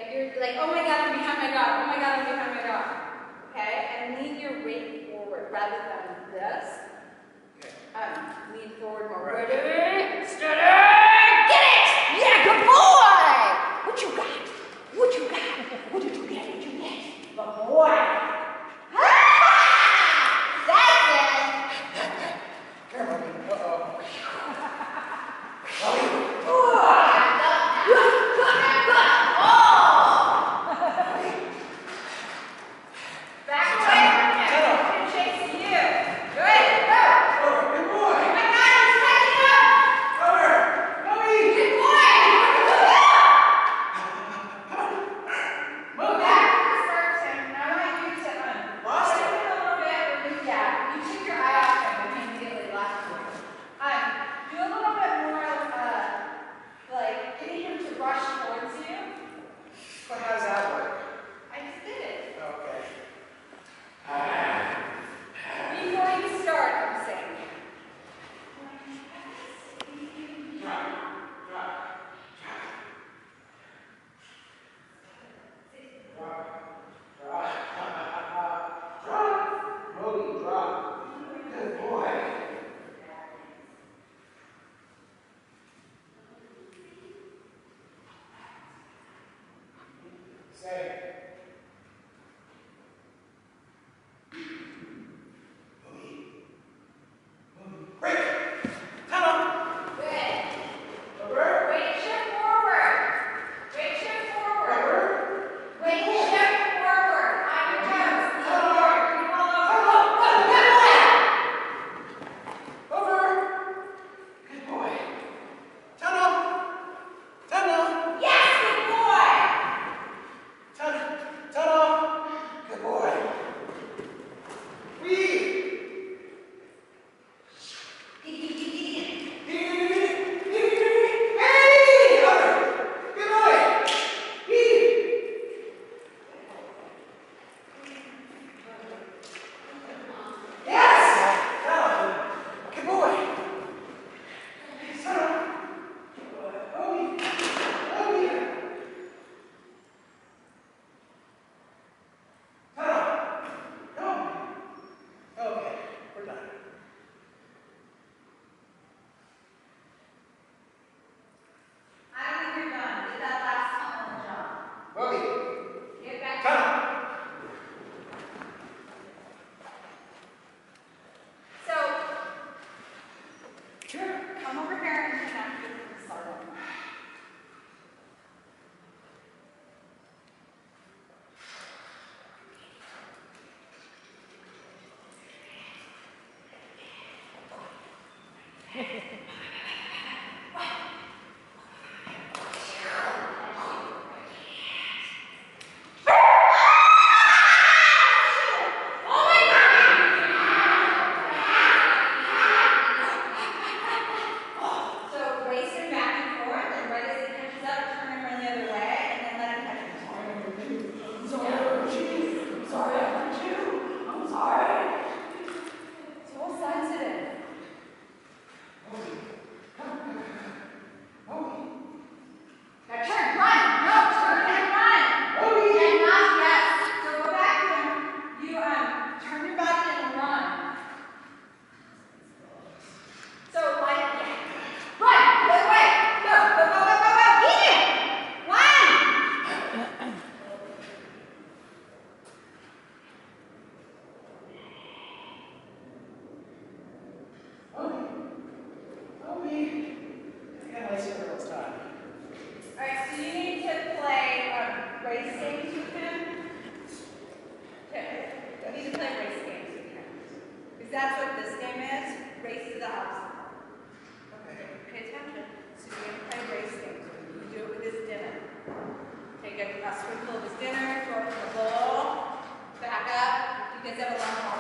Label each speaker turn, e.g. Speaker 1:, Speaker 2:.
Speaker 1: You're like, oh my God, I'm behind my dog. Oh my God, I'm behind my dog. Okay? And lean your weight forward rather than this. Lean forward more. Ready? Steady! Get it! Yeah, good boy! What you got? What you got? What did you get? What did you get? Good boy! That's it!
Speaker 2: Here, Moby. Uh-oh.
Speaker 1: That's what this game is. Race to the house. Okay. Pay attention. So you're going to play race games. You do it with his dinner. Take a spoonful of his dinner, throw it in the bowl, back up. You guys have a long